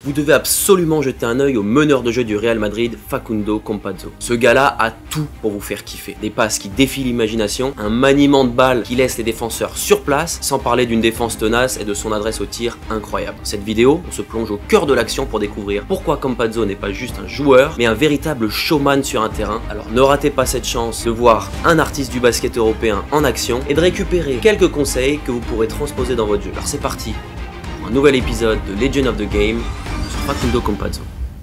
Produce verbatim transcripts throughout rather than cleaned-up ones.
Vous devez absolument jeter un œil au meneur de jeu du Real Madrid, Facundo Campazzo. Ce gars-là a tout pour vous faire kiffer. Des passes qui défient l'imagination, un maniement de balles qui laisse les défenseurs sur place, sans parler d'une défense tenace et de son adresse au tir incroyable. Dans cette vidéo, on se plonge au cœur de l'action pour découvrir pourquoi Campazzo n'est pas juste un joueur, mais un véritable showman sur un terrain. Alors ne ratez pas cette chance de voir un artiste du basket européen en action et de récupérer quelques conseils que vous pourrez transposer dans votre jeu. Alors c'est parti pour un nouvel épisode de Legend of the Game sur Facundo Campazzo.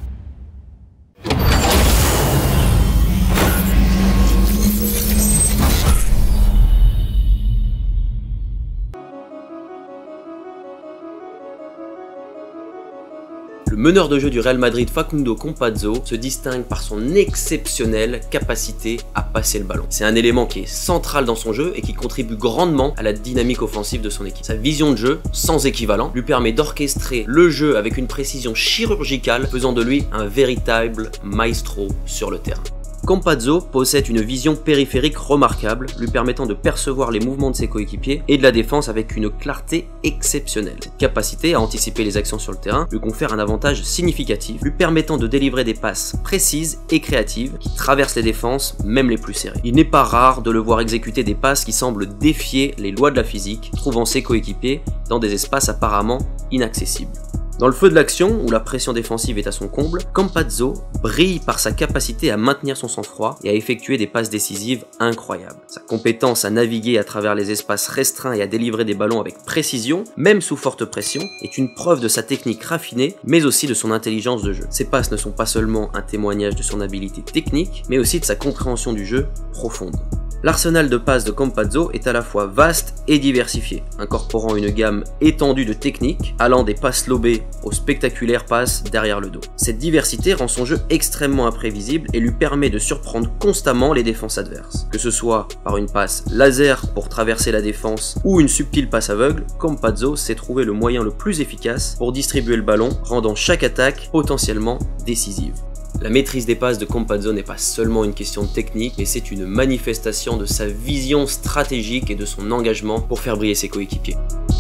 Le meneur de jeu du Real Madrid, Facundo Campazzo, se distingue par son exceptionnelle capacité à passer le ballon. C'est un élément qui est central dans son jeu et qui contribue grandement à la dynamique offensive de son équipe. Sa vision de jeu, sans équivalent, lui permet d'orchestrer le jeu avec une précision chirurgicale, faisant de lui un véritable maestro sur le terrain. Campazzo possède une vision périphérique remarquable, lui permettant de percevoir les mouvements de ses coéquipiers et de la défense avec une clarté exceptionnelle. Cette capacité à anticiper les actions sur le terrain lui confère un avantage significatif, lui permettant de délivrer des passes précises et créatives qui traversent les défenses, même les plus serrées. Il n'est pas rare de le voir exécuter des passes qui semblent défier les lois de la physique, trouvant ses coéquipiers dans des espaces apparemment inaccessibles. Dans le feu de l'action, où la pression défensive est à son comble, Campazzo brille par sa capacité à maintenir son sang-froid et à effectuer des passes décisives incroyables. Sa compétence à naviguer à travers les espaces restreints et à délivrer des ballons avec précision, même sous forte pression, est une preuve de sa technique raffinée, mais aussi de son intelligence de jeu. Ses passes ne sont pas seulement un témoignage de son habileté technique, mais aussi de sa compréhension du jeu profonde. L'arsenal de passes de Campazzo est à la fois vaste et diversifié, incorporant une gamme étendue de techniques, allant des passes lobées aux spectaculaires passes derrière le dos. Cette diversité rend son jeu extrêmement imprévisible et lui permet de surprendre constamment les défenses adverses. Que ce soit par une passe laser pour traverser la défense ou une subtile passe aveugle, Campazzo sait trouver le moyen le plus efficace pour distribuer le ballon, rendant chaque attaque potentiellement décisive. La maîtrise des passes de Campazzo n'est pas seulement une question de technique, mais c'est une manifestation de sa vision stratégique et de son engagement pour faire briller ses coéquipiers.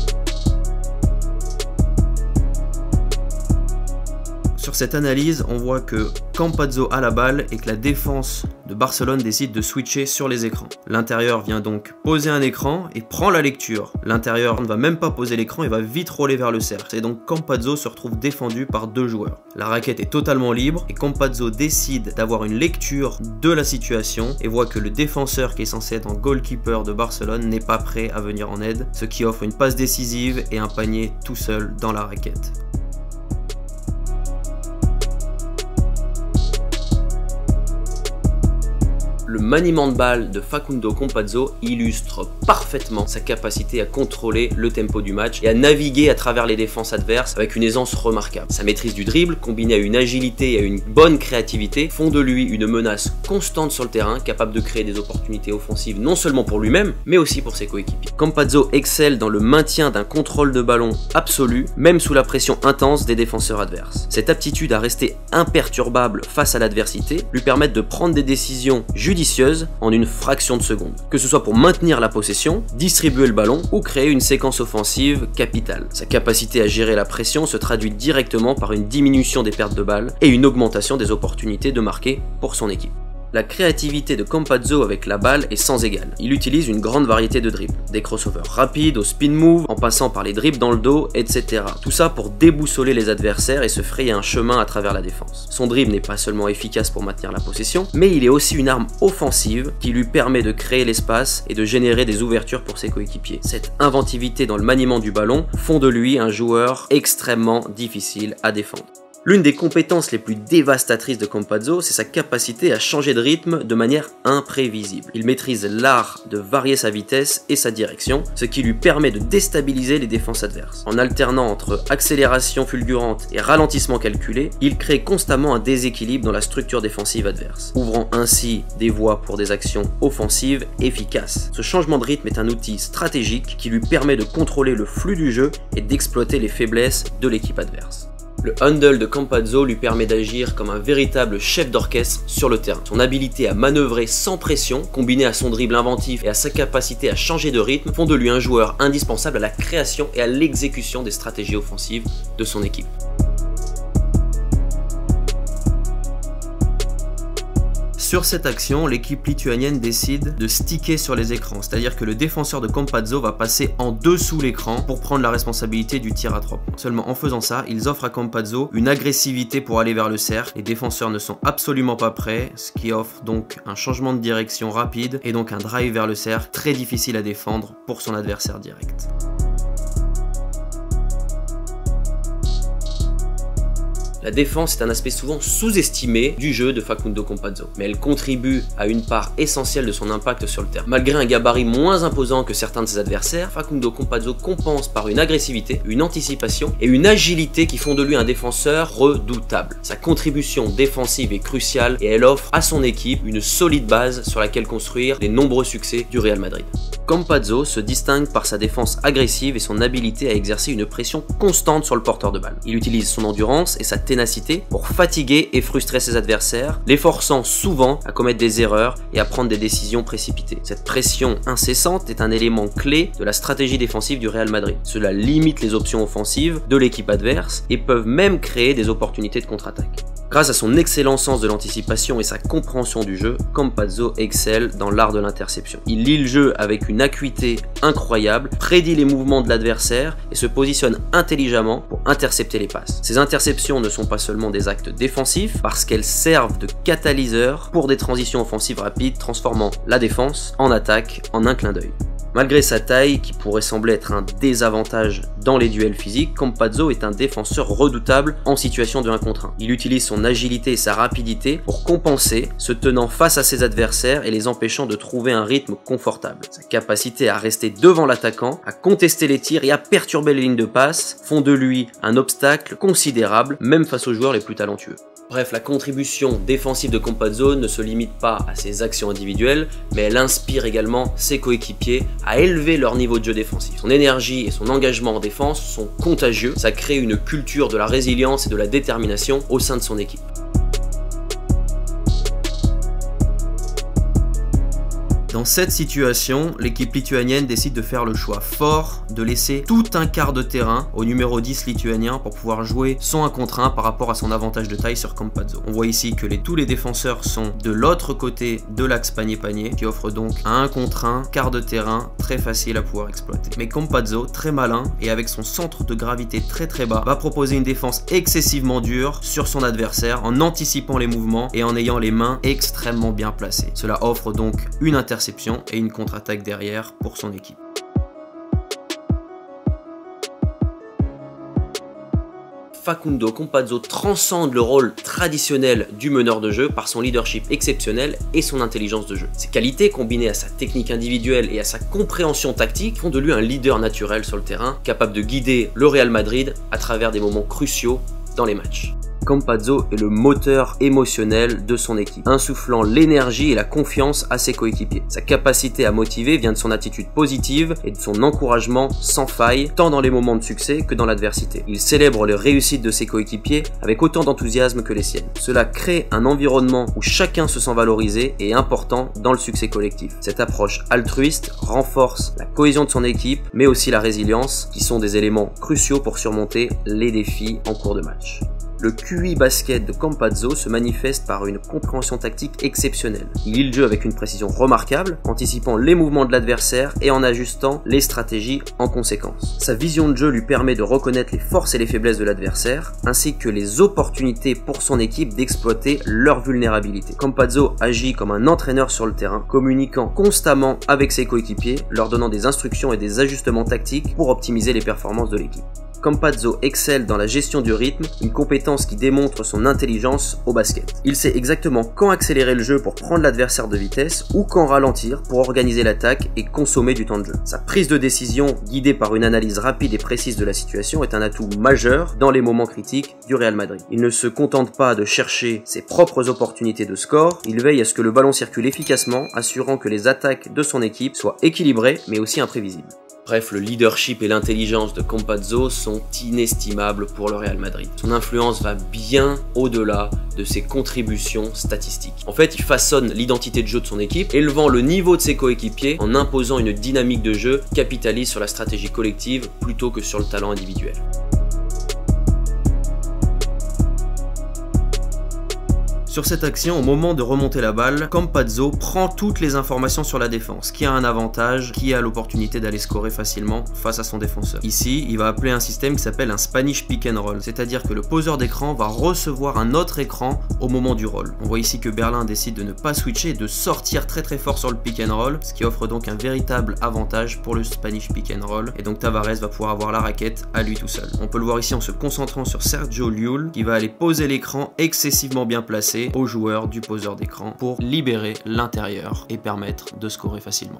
Sur cette analyse, on voit que Campazzo a la balle et que la défense de Barcelone décide de switcher sur les écrans. L'intérieur vient donc poser un écran et prend la lecture. L'intérieur ne va même pas poser l'écran et va vite rouler vers le cercle. Et donc Campazzo se retrouve défendu par deux joueurs. La raquette est totalement libre et Campazzo décide d'avoir une lecture de la situation et voit que le défenseur qui est censé être en goalkeeper de Barcelone n'est pas prêt à venir en aide, ce qui offre une passe décisive et un panier tout seul dans la raquette. Le maniement de balle de Facundo Campazzo illustre parfaitement sa capacité à contrôler le tempo du match et à naviguer à travers les défenses adverses avec une aisance remarquable. Sa maîtrise du dribble, combinée à une agilité et à une bonne créativité, font de lui une menace constante sur le terrain, capable de créer des opportunités offensives non seulement pour lui-même, mais aussi pour ses coéquipiers. Campazzo excelle dans le maintien d'un contrôle de ballon absolu, même sous la pression intense des défenseurs adverses. Cette aptitude à rester imperturbable face à l'adversité lui permet de prendre des décisions judicieuses en une fraction de seconde, que ce soit pour maintenir la possession, distribuer le ballon ou créer une séquence offensive capitale. Sa capacité à gérer la pression se traduit directement par une diminution des pertes de balles et une augmentation des opportunités de marquer pour son équipe. La créativité de Campazzo avec la balle est sans égale. Il utilise une grande variété de dribbles, des crossovers rapides au spin move, en passant par les dribbles dans le dos, et cetera. Tout ça pour déboussoler les adversaires et se frayer un chemin à travers la défense. Son dribble n'est pas seulement efficace pour maintenir la possession, mais il est aussi une arme offensive qui lui permet de créer l'espace et de générer des ouvertures pour ses coéquipiers. Cette inventivité dans le maniement du ballon font de lui un joueur extrêmement difficile à défendre. L'une des compétences les plus dévastatrices de Campazzo, c'est sa capacité à changer de rythme de manière imprévisible. Il maîtrise l'art de varier sa vitesse et sa direction, ce qui lui permet de déstabiliser les défenses adverses. En alternant entre accélération fulgurante et ralentissement calculé, il crée constamment un déséquilibre dans la structure défensive adverse, ouvrant ainsi des voies pour des actions offensives efficaces. Ce changement de rythme est un outil stratégique qui lui permet de contrôler le flux du jeu et d'exploiter les faiblesses de l'équipe adverse. Le handle de Campazzo lui permet d'agir comme un véritable chef d'orchestre sur le terrain. Son habilité à manœuvrer sans pression, combinée à son dribble inventif et à sa capacité à changer de rythme, font de lui un joueur indispensable à la création et à l'exécution des stratégies offensives de son équipe. Sur cette action, l'équipe lituanienne décide de sticker sur les écrans, c'est-à-dire que le défenseur de Campazzo va passer en dessous l'écran pour prendre la responsabilité du tir à trois points. Seulement en faisant ça, ils offrent à Campazzo une agressivité pour aller vers le cercle. Les défenseurs ne sont absolument pas prêts, ce qui offre donc un changement de direction rapide et donc un drive vers le cercle très difficile à défendre pour son adversaire direct. La défense est un aspect souvent sous-estimé du jeu de Facundo Campazzo, mais elle contribue à une part essentielle de son impact sur le terrain. Malgré un gabarit moins imposant que certains de ses adversaires, Facundo Campazzo compense par une agressivité, une anticipation et une agilité qui font de lui un défenseur redoutable. Sa contribution défensive est cruciale et elle offre à son équipe une solide base sur laquelle construire les nombreux succès du Real Madrid. Campazzo se distingue par sa défense agressive et son habilité à exercer une pression constante sur le porteur de balle. Il utilise son endurance et sa ténacité pour fatiguer et frustrer ses adversaires, les forçant souvent à commettre des erreurs et à prendre des décisions précipitées. Cette pression incessante est un élément clé de la stratégie défensive du Real Madrid. Cela limite les options offensives de l'équipe adverse et peuvent même créer des opportunités de contre-attaque. Grâce à son excellent sens de l'anticipation et sa compréhension du jeu, Campazzo excelle dans l'art de l'interception. Il lit le jeu avec une acuité incroyable, prédit les mouvements de l'adversaire et se positionne intelligemment pour intercepter les passes. Ces interceptions ne sont pas seulement des actes défensifs, parce qu'elles servent de catalyseur pour des transitions offensives rapides, transformant la défense en attaque en un clin d'œil. Malgré sa taille, qui pourrait sembler être un désavantage dans les duels physiques, Campazzo est un défenseur redoutable en situation de un contre un. Il utilise son agilité et sa rapidité pour compenser, se tenant face à ses adversaires et les empêchant de trouver un rythme confortable. Sa capacité à rester devant l'attaquant, à contester les tirs et à perturber les lignes de passe font de lui un obstacle considérable, même face aux joueurs les plus talentueux. Bref, la contribution défensive de Campazzo ne se limite pas à ses actions individuelles, mais elle inspire également ses coéquipiers à élever leur niveau de jeu défensif. Son énergie et son engagement en défense sont contagieux, ça crée une culture de la résilience et de la détermination au sein de son équipe. Dans cette situation, l'équipe lituanienne décide de faire le choix fort de laisser tout un quart de terrain au numéro dix lituanien pour pouvoir jouer son un contre un par rapport à son avantage de taille sur Campazzo. On voit ici que les, tous les défenseurs sont de l'autre côté de l'axe panier-panier, qui offre donc un un contre un, quart de terrain très facile à pouvoir exploiter. Mais Campazzo, très malin et avec son centre de gravité très très bas, va proposer une défense excessivement dure sur son adversaire en anticipant les mouvements et en ayant les mains extrêmement bien placées. Cela offre donc une interception et une contre-attaque derrière pour son équipe. Facundo Campazzo transcende le rôle traditionnel du meneur de jeu par son leadership exceptionnel et son intelligence de jeu. Ses qualités, combinées à sa technique individuelle et à sa compréhension tactique, font de lui un leader naturel sur le terrain, capable de guider le Real Madrid à travers des moments cruciaux dans les matchs. Campazzo est le moteur émotionnel de son équipe, insufflant l'énergie et la confiance à ses coéquipiers. Sa capacité à motiver vient de son attitude positive et de son encouragement sans faille, tant dans les moments de succès que dans l'adversité. Il célèbre les réussites de ses coéquipiers avec autant d'enthousiasme que les siennes. Cela crée un environnement où chacun se sent valorisé et important dans le succès collectif. Cette approche altruiste renforce la cohésion de son équipe, mais aussi la résilience, qui sont des éléments cruciaux pour surmonter les défis en cours de match. Le Q I basket de Campazzo se manifeste par une compréhension tactique exceptionnelle. Il lit le jeu avec une précision remarquable, anticipant les mouvements de l'adversaire et en ajustant les stratégies en conséquence. Sa vision de jeu lui permet de reconnaître les forces et les faiblesses de l'adversaire, ainsi que les opportunités pour son équipe d'exploiter leur vulnérabilité. Campazzo agit comme un entraîneur sur le terrain, communiquant constamment avec ses coéquipiers, leur donnant des instructions et des ajustements tactiques pour optimiser les performances de l'équipe. Campazzo excelle dans la gestion du rythme, une compétence qui démontre son intelligence au basket. Il sait exactement quand accélérer le jeu pour prendre l'adversaire de vitesse ou quand ralentir pour organiser l'attaque et consommer du temps de jeu. Sa prise de décision, guidée par une analyse rapide et précise de la situation, est un atout majeur dans les moments critiques du Real Madrid. Il ne se contente pas de chercher ses propres opportunités de score, il veille à ce que le ballon circule efficacement, assurant que les attaques de son équipe soient équilibrées mais aussi imprévisibles. Bref, le leadership et l'intelligence de Campazzo sont inestimables pour le Real Madrid. Son influence va bien au-delà de ses contributions statistiques. En fait, il façonne l'identité de jeu de son équipe, élevant le niveau de ses coéquipiers en imposant une dynamique de jeu qui capitalise sur la stratégie collective plutôt que sur le talent individuel. Sur cette action, au moment de remonter la balle, Campazzo prend toutes les informations sur la défense, qui a un avantage, qui a l'opportunité d'aller scorer facilement face à son défenseur. Ici, il va appeler un système qui s'appelle un Spanish pick and roll, c'est-à-dire que le poseur d'écran va recevoir un autre écran au moment du roll. On voit ici que Berlin décide de ne pas switcher et de sortir très très fort sur le pick and roll, ce qui offre donc un véritable avantage pour le Spanish pick and roll, et donc Tavares va pouvoir avoir la raquette à lui tout seul. On peut le voir ici en se concentrant sur Sergio Llull, qui va aller poser l'écran excessivement bien placé au joueur du poseur d'écran pour libérer l'intérieur et permettre de scorer facilement.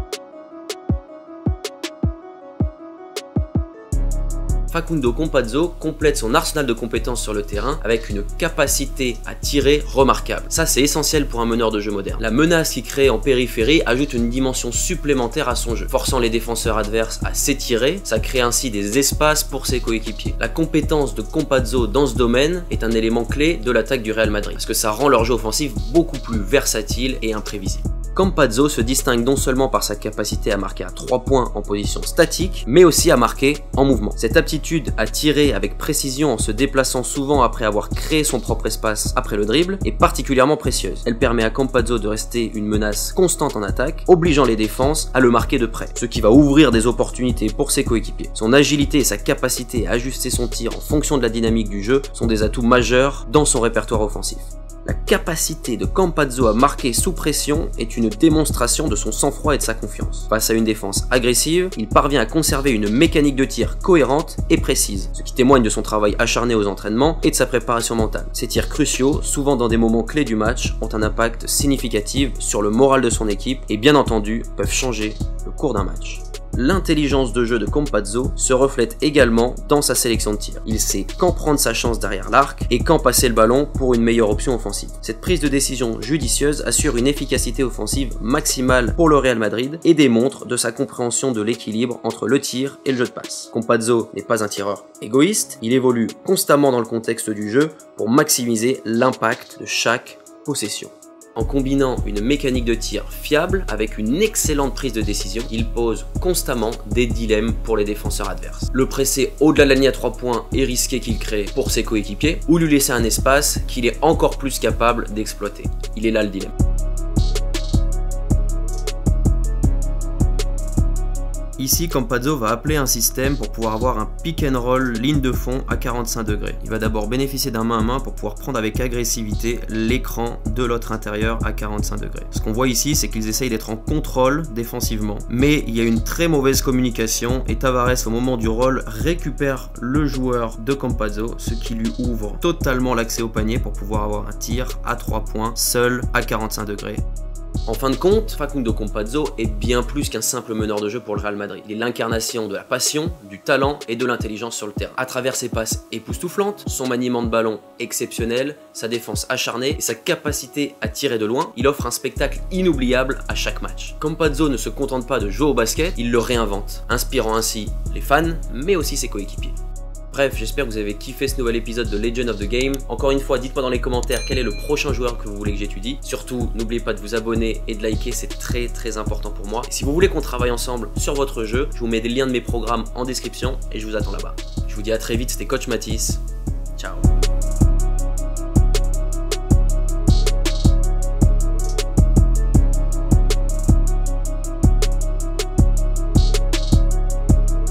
Facundo Campazzo complète son arsenal de compétences sur le terrain avec une capacité à tirer remarquable. Ça, c'est essentiel pour un meneur de jeu moderne. La menace qu'il crée en périphérie ajoute une dimension supplémentaire à son jeu, forçant les défenseurs adverses à s'étirer. Ça crée ainsi des espaces pour ses coéquipiers. La compétence de Campazzo dans ce domaine est un élément clé de l'attaque du Real Madrid, parce que ça rend leur jeu offensif beaucoup plus versatile et imprévisible. Campazzo se distingue non seulement par sa capacité à marquer à trois points en position statique, mais aussi à marquer en mouvement. Cette aptitude à tirer avec précision en se déplaçant souvent après avoir créé son propre espace après le dribble est particulièrement précieuse. Elle permet à Campazzo de rester une menace constante en attaque, obligeant les défenses à le marquer de près, ce qui va ouvrir des opportunités pour ses coéquipiers. Son agilité et sa capacité à ajuster son tir en fonction de la dynamique du jeu sont des atouts majeurs dans son répertoire offensif. La capacité de Campazzo à marquer sous pression est une démonstration de son sang-froid et de sa confiance. Face à une défense agressive, il parvient à conserver une mécanique de tir cohérente et précise, ce qui témoigne de son travail acharné aux entraînements et de sa préparation mentale. Ces tirs cruciaux, souvent dans des moments clés du match, ont un impact significatif sur le moral de son équipe et bien entendu peuvent changer le cours d'un match. L'intelligence de jeu de Campazzo se reflète également dans sa sélection de tir. Il sait quand prendre sa chance derrière l'arc et quand passer le ballon pour une meilleure option offensive. Cette prise de décision judicieuse assure une efficacité offensive maximale pour le Real Madrid et démontre de sa compréhension de l'équilibre entre le tir et le jeu de passe. Campazzo n'est pas un tireur égoïste, il évolue constamment dans le contexte du jeu pour maximiser l'impact de chaque possession. En combinant une mécanique de tir fiable avec une excellente prise de décision, il pose constamment des dilemmes pour les défenseurs adverses. Le presser au-delà de la ligne à trois points et risqué qu'il crée pour ses coéquipiers, ou lui laisser un espace qu'il est encore plus capable d'exploiter. Il est là le dilemme. Ici, Campazzo va appeler un système pour pouvoir avoir un pick and roll ligne de fond à quarante-cinq degrés. Il va d'abord bénéficier d'un main à main pour pouvoir prendre avec agressivité l'écran de l'autre intérieur à quarante-cinq degrés. Ce qu'on voit ici, c'est qu'ils essayent d'être en contrôle défensivement, mais il y a une très mauvaise communication et Tavares, au moment du roll, récupère le joueur de Campazzo, ce qui lui ouvre totalement l'accès au panier pour pouvoir avoir un tir à trois points seul à quarante-cinq degrés. En fin de compte, Facundo Campazzo est bien plus qu'un simple meneur de jeu pour le Real Madrid. Il est l'incarnation de la passion, du talent et de l'intelligence sur le terrain. À travers ses passes époustouflantes, son maniement de ballon exceptionnel, sa défense acharnée et sa capacité à tirer de loin, il offre un spectacle inoubliable à chaque match. Campazzo ne se contente pas de jouer au basket, il le réinvente, inspirant ainsi les fans, mais aussi ses coéquipiers. Bref, j'espère que vous avez kiffé ce nouvel épisode de Legend of the Game. Encore une fois, dites-moi dans les commentaires quel est le prochain joueur que vous voulez que j'étudie. Surtout, n'oubliez pas de vous abonner et de liker, c'est très très important pour moi. Et si vous voulez qu'on travaille ensemble sur votre jeu, je vous mets des liens de mes programmes en description et je vous attends là-bas. Je vous dis à très vite, c'était Coach Mathis. Ciao.